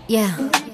Yeah.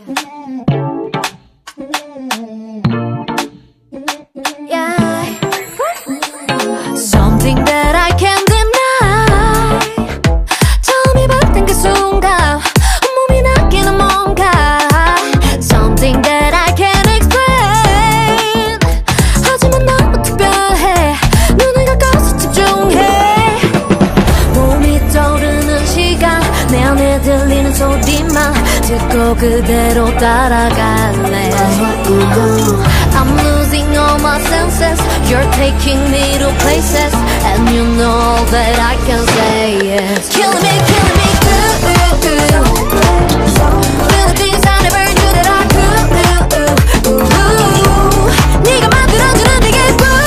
Yeah. Something that I can't deny. 처음이 봤던 그 순간 몸이 낚이는 뭔가. Something that I can't explain. 하지만 너무 특별해. 눈을 감고서 집중해. 몸이 떠오르는 시간 내 안에 들리는 소리만 듣고 그대로 따라갈래. I'm losing all my senses. You're taking me to places, and you know that I can say yes. Killing me, good. Feel the things I never knew that I could. 네가 만들어주는 네게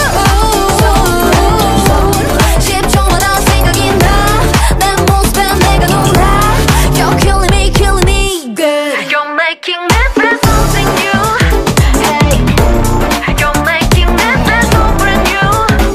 good. 10초마다 생각이 나. 내 모습에 내가 놀라. You're killing me, good. You're making me feel something new. Hey, you're making me feel so brand new.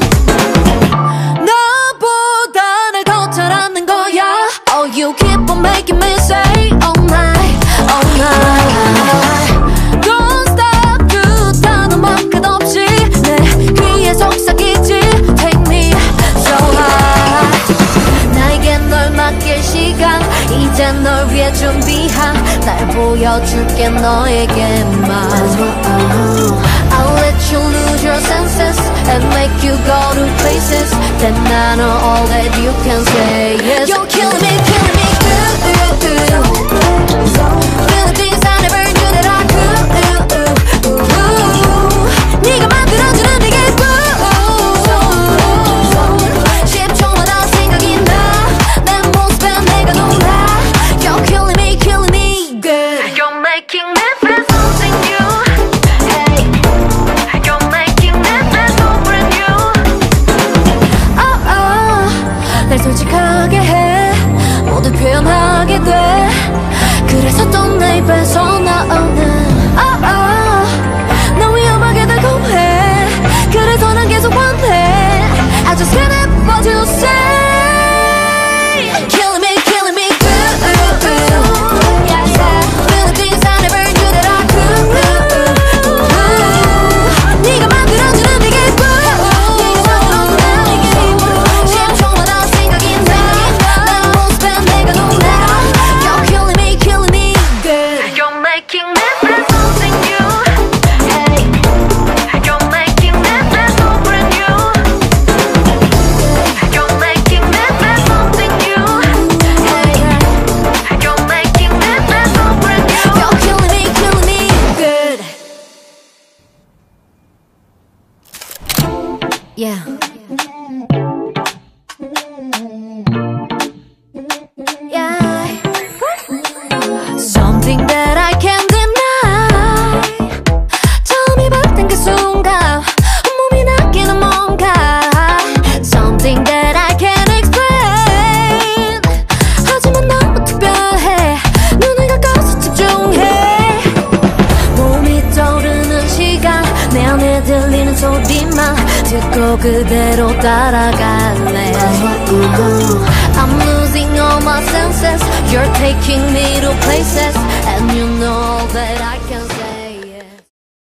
너보다 날 더 잘 아는 거야. Oh, you keep on making me say all night, all night. Don't stop 그 단어만 끝없이 내 귀에 속삭이지. Take me so high. 나에게 널 맡길 시간 이제 널 위해 준비한 날 보여줄게 너에게만. I'll let you lose your senses and make you go to places. Then I know all that you can say yes. You're killing me, good. Feel the things I never knew that I could. 네가 만들어주는 네게 good. 10초마다 생각이 나. 내 모습에 내가 놀라. You're killing me, good. You're making me feel something new. Hey, you're making me feel so brand new. 날 솔직하게 해. 모두 표현하게 돼. 그래서 또 내 입에서 나오는 너 위험하게 달콤해. 그래서 난 계속 원해. I just can't help but to say Killing me, good. Yeah, feel the things I never knew that I could. 네가 만들어주는 네게 good. 10초마다 생각이 나. 내 모습에 내가 놀라. You're killing me, good. You're making me feel something new. Hey, you're making me feel so brand new. You're making me feel something new. Hey, you're making me feel so brand new. You're killing me, good. Yeah. Yeah. Something that I can't deny. 처음이 봤던 그 순간 몸이 낚이는 뭔가. Something that I can't explain. 하지만 너무 특별해. 눈을 감고서 집중해. 몸이 떠오르는 시간 내 안에 들리는 소리만 듣고 그대로 따라갈래. I'm losing all my senses. You're taking me to places, and you know that I can